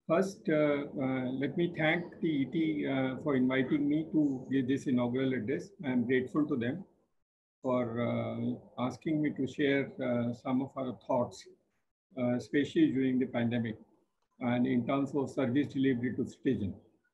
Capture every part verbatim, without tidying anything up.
First, uh, uh, let me thank the E T uh, for inviting me to give this inaugural address. I am grateful to them for uh, asking me to share uh, some of our thoughts, uh, especially during the pandemic and in terms of service delivery to citizens.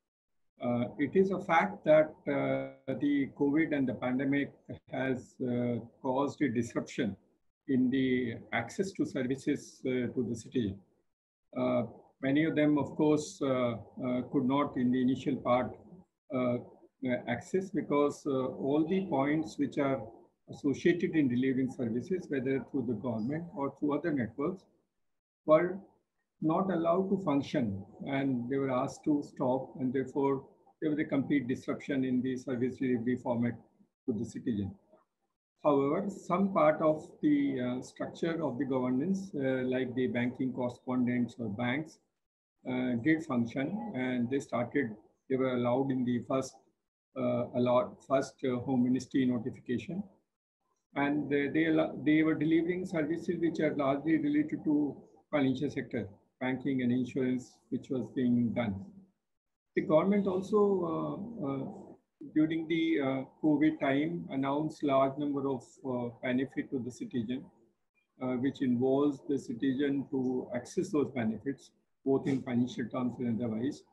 Uh, it is a fact that uh, the COVID and the pandemic has uh, caused a disruption in the access to services uh, to the citizen. Uh, Many of them, of course, uh, uh, could not in the initial part uh, uh, access because uh, all the points which are associated in delivering services, whether through the government or through other networks, were not allowed to function and they were asked to stop, and therefore there was a complete disruption in the service delivery format to the citizen. However, some part of the uh, structure of the governance, uh, like the banking correspondents or banks, uh, did function, and they started. They were allowed in the first uh, allowed first uh, Home Ministry notification, and they, they they were delivering services which are largely related to financial sector, banking and insurance, which was being done. The government also, uh, uh, during the uh, COVID time, announced large number of uh, benefit to the citizen, uh, which involves the citizen to access those benefits, both in financial terms and otherwise.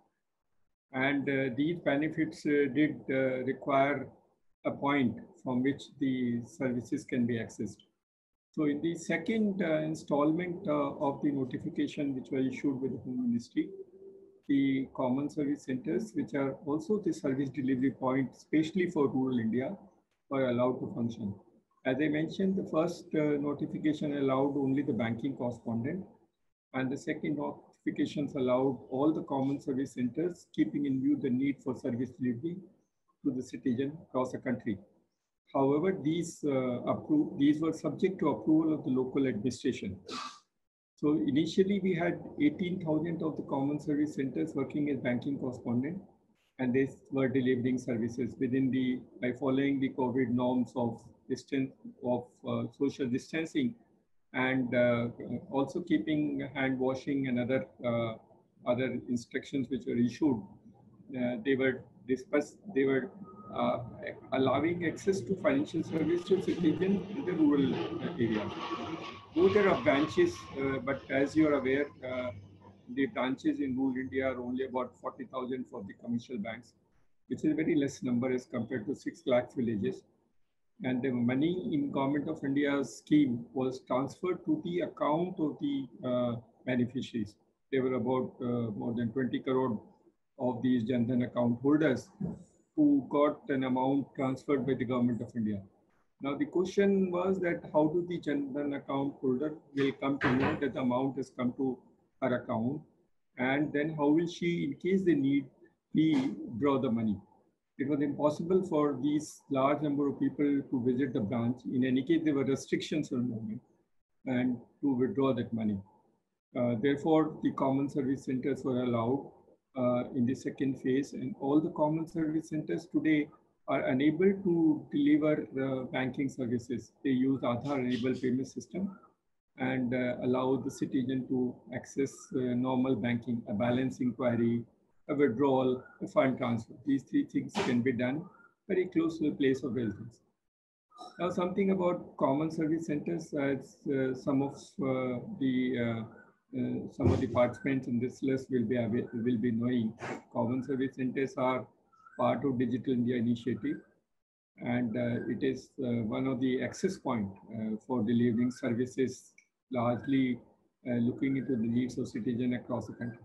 And uh, these benefits uh, did uh, require a point from which the services can be accessed. So in the second uh, installment uh, of the notification which was issued by the Home Ministry, the common service centers, which are also the service delivery point, especially for rural India, were allowed to function. As I mentioned, the first uh, notification allowed only the banking correspondent, and the second notifications allowed all the common service centers, keeping in view the need for service delivery to the citizen across the country. However, these, uh, appro- these were subject to approval of the local administration. So initially we had eighteen thousand of the common service centers working as banking correspondent, and they were delivering services within the, by following the COVID norms of distance, of uh, social distancing, and uh, also keeping hand washing and other, uh, other instructions which were issued. Uh, they were discussed, they were uh, allowing access to financial services to citizens in the rural areas. Though there are branches, uh, but as you are aware, uh, the branches in rural India are only about forty thousand for the commercial banks, which is a very less number as compared to six lakh villages. And the money in Government of India's scheme was transferred to the account of the uh, beneficiaries. There were about uh, more than twenty crore of these Jan Dhan account holders who got an amount transferred by the Government of India. Now the question was that how do the Jan Dhan account holder will come to know that the amount has come to her account, and then how will she, in case they need, be draw the money? It was impossible for these large number of people to visit the branch. In any case, there were restrictions on movement and to withdraw that money. Uh, therefore, the common service centers were allowed uh, in the second phase, and all the common service centers today are unable to deliver uh, banking services. They use Aadhaar-enabled payment system and uh, allow the citizen to access uh, normal banking, a balance inquiry, a withdrawal, a fund transfer. These three things can be done very close to the place of residence. Now, something about common service centers, as uh, some of uh, the uh, uh, some of the participants in this list will be will be knowing. Common service centers are part of Digital India initiative, and uh, it is uh, one of the access point uh, for delivering services, largely uh, looking into the needs of citizens across the country.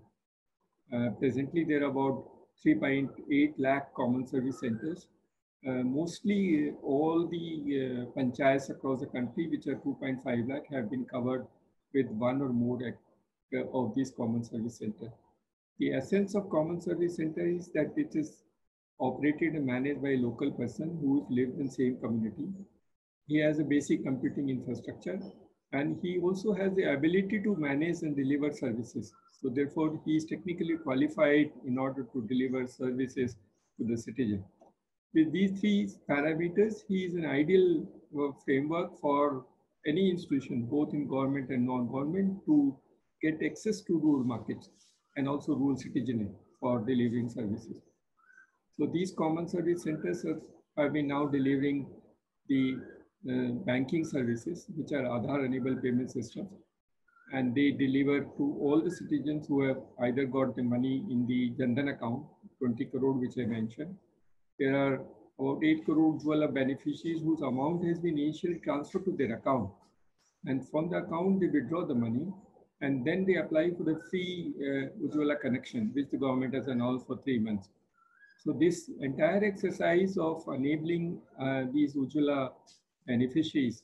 Uh, presently, there are about three point eight lakh common service centers. Uh, mostly uh, all the uh, panchayats across the country, which are two point five lakh, have been covered with one or more uh, of these common service centers. The essence of common service center is that it is operated and managed by a local person who lives in the same community. He has a basic computing infrastructure, and he also has the ability to manage and deliver services. So therefore, he is technically qualified in order to deliver services to the citizen. With these three parameters, he is an ideal uh, framework for any institution, both in government and non-government, to get access to rural markets. and also rural citizenry for delivering services. So these common service centers have, have been now delivering the uh, banking services, which are Aadhaar-enabled payment systems, and they deliver to all the citizens who have either got the money in the Jan Dhan account, twenty crore, which I mentioned. There are about eight crore Ujjwala beneficiaries whose amount has been initially transferred to their account. And from the account, they withdraw the money, and then they apply for the free uh, Ujjwala connection, which the government has announced for three months. So this entire exercise of enabling uh, these Ujjwala beneficiaries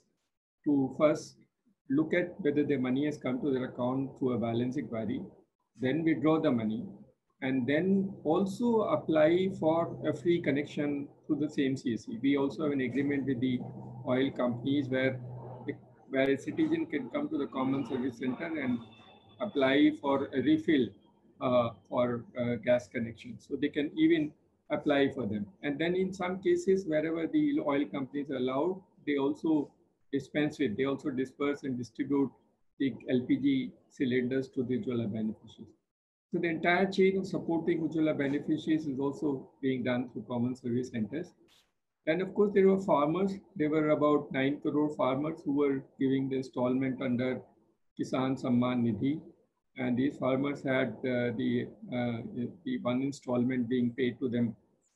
to first look at whether their money has come to their account through a balance inquiry, then withdraw the money, and then also apply for a free connection to the same C S C. We also have an agreement with the oil companies where, where a citizen can come to the common service center and apply for a refill uh, for uh, gas connection. So they can even apply for them. And then in some cases, wherever the oil companies are allowed, they also dispense it. They also disperse and distribute the L P G cylinders to the Ujjwala beneficiaries. So the entire chain of supporting Ujjwala beneficiaries is also being done through common service centers. And of course, there were farmers. There were about nine crore farmers who were giving the installment under Kisan Samman Nidhi. And these farmers had uh, the, uh, the one installment being paid to them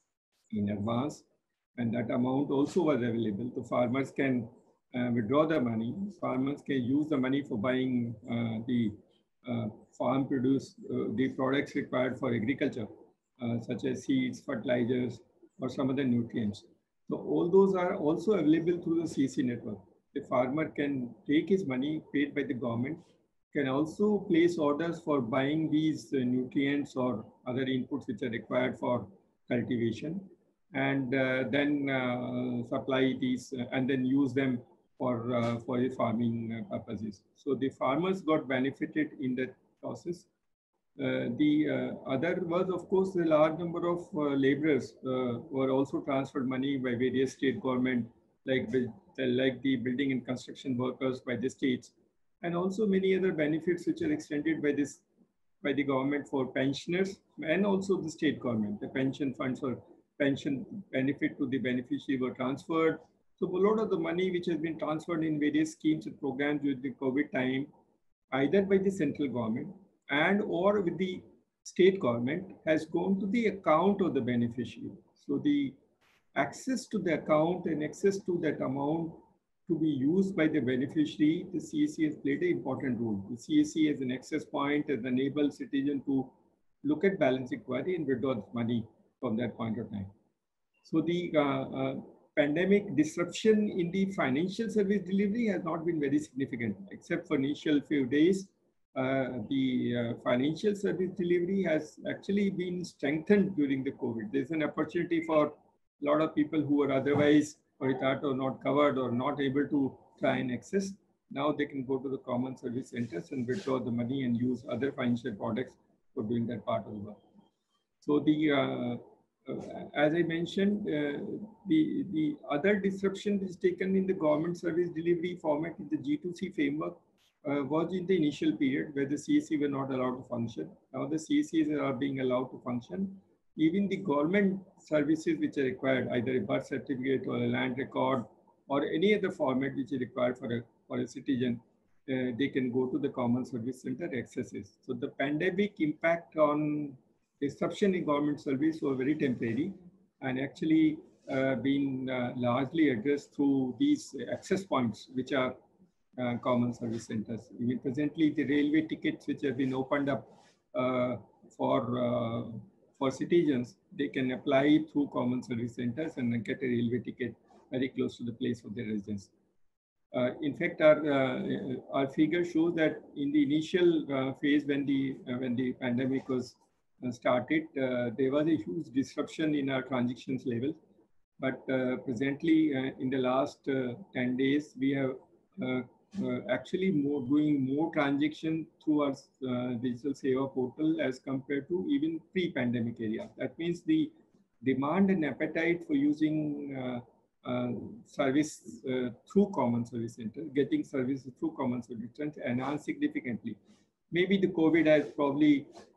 in advance. And that amount also was available. The farmers can uh, withdraw the money. Farmers can use the money for buying uh, the uh, farm produce, uh, the products required for agriculture, uh, such as seeds, fertilizers, or some other nutrients. So all those are also available through the C C network. The farmer can take his money paid by the government, can also place orders for buying these uh, nutrients or other inputs which are required for cultivation, and uh, then uh, supply these uh, and then use them for, uh, for the farming uh, purposes. So the farmers got benefited in that process. Uh, the uh, other was, of course, the large number of uh, laborers uh, were also transferred money by various state government, like, like the building and construction workers by the states, and also many other benefits which are extended by this by the government for pensioners and also the state government. The pension funds or pension benefit to the beneficiary were transferred. So a lot of the money which has been transferred in various schemes and programs during the COVID time, either by the central government and or with the state government, has gone to the account of the beneficiary. So the access to the account and access to that amount to be used by the beneficiary, the C S C has played an important role. The C S C as an access point has enabled citizen to look at balance inquiry and withdraw money from that point of time. So the uh, uh, pandemic disruption in the financial service delivery has not been very significant, except for initial few days. Uh, the uh, financial service delivery has actually been strengthened during the COVID. There's an opportunity for a lot of people who are otherwise or or not covered or not able to try and access. Now they can go to the common service centers and withdraw the money and use other financial products for doing that part of the work. So the uh, uh, as I mentioned, uh, the the other disruption is taken in the government service delivery format in the G two C framework uh, was in the initial period where the C S C were not allowed to function. Now the C S Cs are being allowed to function. Even the government services which are required, either a birth certificate or a land record or any other format which is required for a, for a citizen, uh, they can go to the common service center accesses. So the pandemic impact on disruption in government service were very temporary and actually uh, been uh, largely addressed through these access points, which are uh, common service centers. Even presently, the railway tickets which have been opened up uh, for uh, for citizens, they can apply through common service centers and get a railway ticket very close to the place of their residence. Uh, in fact, our uh, our figure shows that in the initial uh, phase when the uh, when the pandemic was uh, started, uh, there was a huge disruption in our transactions level. But uh, presently, uh, in the last uh, ten days, we have uh, uh, actually more doing more transaction through our uh, digital Seva portal as compared to even pre-pandemic area. That means the demand and appetite for using uh, uh, service uh, through common service center, getting services through common service center enhanced significantly. Maybe the COVID has probably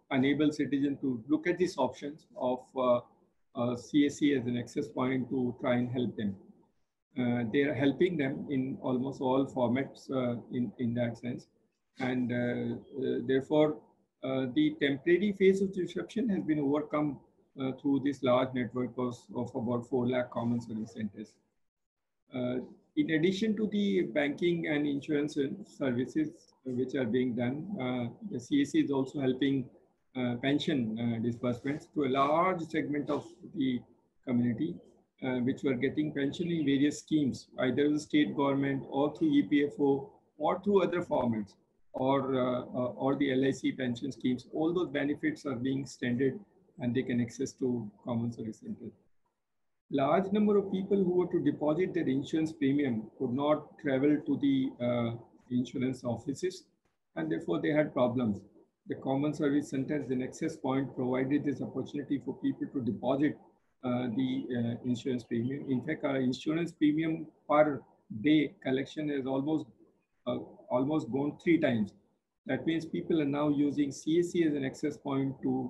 enable citizens to look at these options of uh, uh, C S C as an access point to try and help them. Uh, they are helping them in almost all formats uh, in, in that sense. And uh, uh, therefore, uh, the temporary phase of disruption has been overcome uh, through this large network of, of about four lakh common service centers. Uh, in addition to the banking and insurance services which are being done, uh, the C S C is also helping uh, pension uh, disbursements to a large segment of the community, uh, which were getting pension in various schemes, either the state government or through E P F O or through other formats, or, uh, uh, or the L I C pension schemes. All those benefits are being extended and they can access to common service centers. Large number of people who were to deposit their insurance premium could not travel to the uh, insurance offices, and therefore they had problems. The common service centers and access point provided this opportunity for people to deposit uh, the uh, insurance premium. In fact, our insurance premium per day collection has almost uh, almost gone three times. That means people are now using C S C as an access point to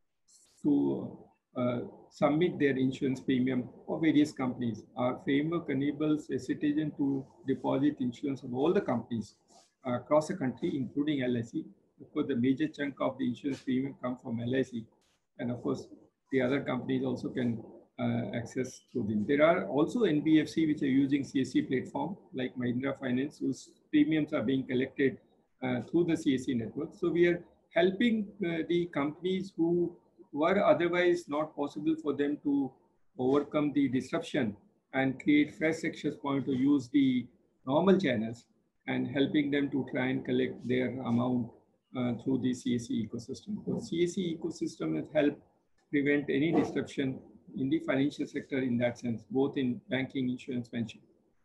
to uh, submit their insurance premium for various companies. Our framework enables a citizen to deposit insurance of all the companies uh, across the country, including L I C. Of course, the major chunk of the insurance premium comes from L I C. And of course, the other companies also can uh, access through them. There are also N B F C which are using C S C platform like Mahindra Finance, whose premiums are being collected uh, through the C S C network. So we are helping uh, the companies who were otherwise not possible for them to overcome the disruption and create fresh access point to use the normal channels, and helping them to try and collect their amount uh, through the C S C ecosystem. The C S C ecosystem has helped prevent any disruption in the financial sector in that sense, both in banking, insurance, pension.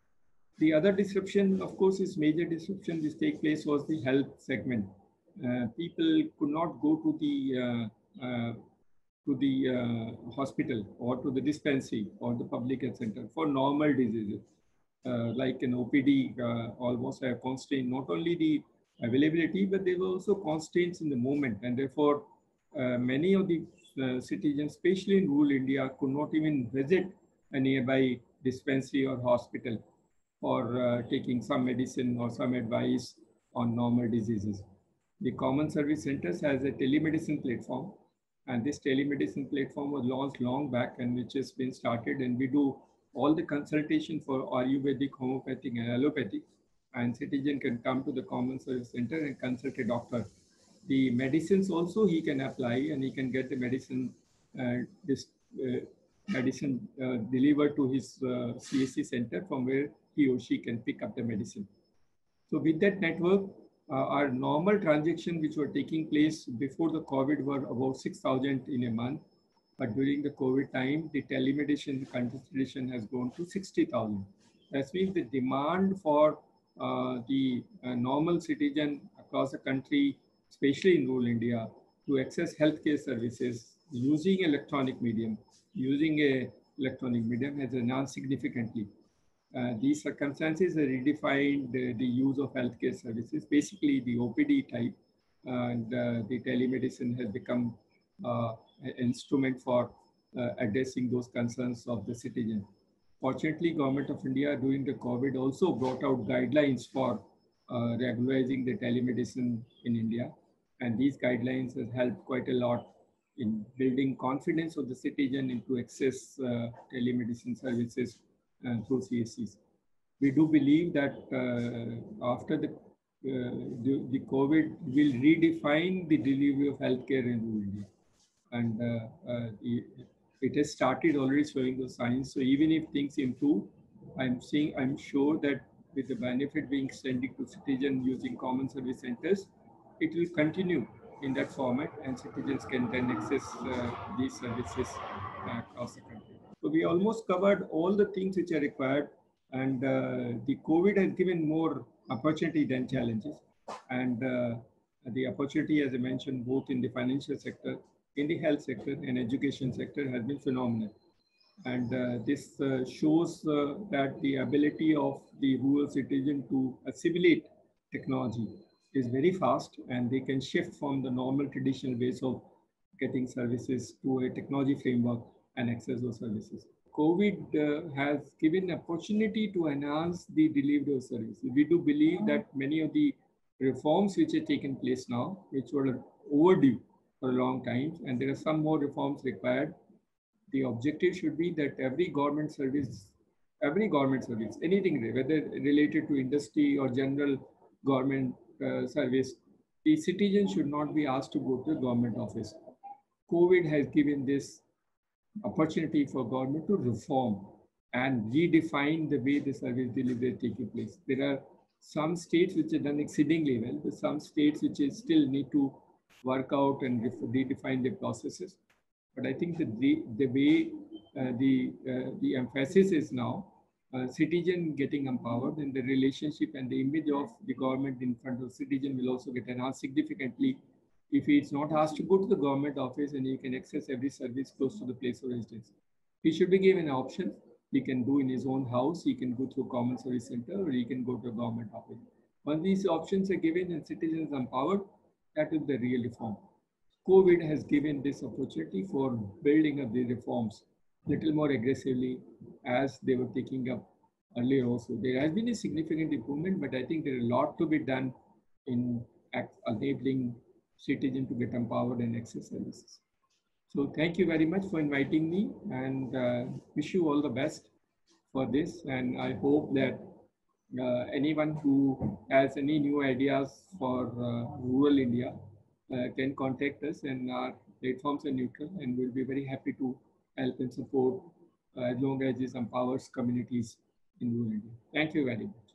The other disruption, of course, is major disruption. This take place was the health segment. Uh, people could not go to the uh, uh, to the uh, hospital or to the dispensary or the public health center for normal diseases. Uh, like an O P D, uh, almost a constraint, not only the availability, but there were also constraints in the movement. And therefore, uh, many of the uh, citizens, especially in rural India, could not even visit a nearby dispensary or hospital for uh, taking some medicine or some advice on normal diseases. The Common Service Centers has a telemedicine platform, and this telemedicine platform was launched long back and which has been started, and we do all the consultation for Ayurvedic, homeopathic, and allopathic, and citizen can come to the Common Service Center and consult a doctor. The medicines also he can apply, and he can get the medicine uh, this uh, medicine uh, delivered to his uh, C S C center from where he or she can pick up the medicine. So with that network, uh, our normal transactions which were taking place before the COVID were about six thousand in a month. But during the COVID time, the telemedicine consultation has grown to sixty thousand. That means the demand for uh, the uh, normal citizen across the country, especially in rural India, to access healthcare services using electronic medium, using a electronic medium has enhanced significantly. Uh, these circumstances have redefined the, the use of healthcare services, basically the O P D type, and uh, the telemedicine has become uh, an instrument for uh, addressing those concerns of the citizen. Fortunately, Government of India during the COVID also brought out guidelines for uh, regularizing the telemedicine in India. And these guidelines have helped quite a lot in building confidence of the citizen into access uh, telemedicine services uh, through C S Cs. We do believe that uh, after the, uh, the, the COVID will redefine the delivery of healthcare in rural India. And uh, uh, it, it has started already showing those signs. So even if things improve, I'm seeing, I'm sure that with the benefit being extended to citizens using common service centers, it will continue in that format, and citizens can then access uh, these services uh, across the country. So we almost covered all the things which are required, and uh, the COVID has given more opportunity than challenges. And uh, the opportunity, as I mentioned, both in the financial sector, in the health sector, and education sector has been phenomenal. And uh, this uh, shows uh, that the ability of the rural citizen to assimilate technology is very fast, and they can shift from the normal traditional ways of getting services to a technology framework and access those services. COVID uh, has given opportunity to enhance the delivery of services. We do believe that many of the reforms which have taken place now, which were overdue for a long time, and there are some more reforms required. The objective should be that every government service, every government service, anything, whether related to industry or general government uh, service, the citizen should not be asked to go to the government office. COVID has given this opportunity for government to reform and redefine the way the service delivery is taking place. There are some states which have done exceedingly well, but some states which still need to work out and redefine their processes. But I think that the, the way uh, the, uh, the emphasis is now, uh, citizen getting empowered, and the relationship and the image of the government in front of citizen will also get enhanced significantly if he is not asked to go to the government office and he can access every service close to the place of residence. He should be given an option. He can do in his own house, he can go through a common service center, or he can go to a government office. Once these options are given and citizens empowered, that is the real reform. COVID has given this opportunity for building up the reforms a little more aggressively as they were taking up earlier also. There has been a significant improvement, but I think there is a lot to be done in enabling citizens to get empowered and access services. So thank you very much for inviting me, and uh, wish you all the best for this. And I hope that uh, anyone who has any new ideas for uh, rural India uh, can contact us, and our platforms are neutral, and we'll be very happy to help and support uh, as long as it empowers communities in rural India. Thank you very much.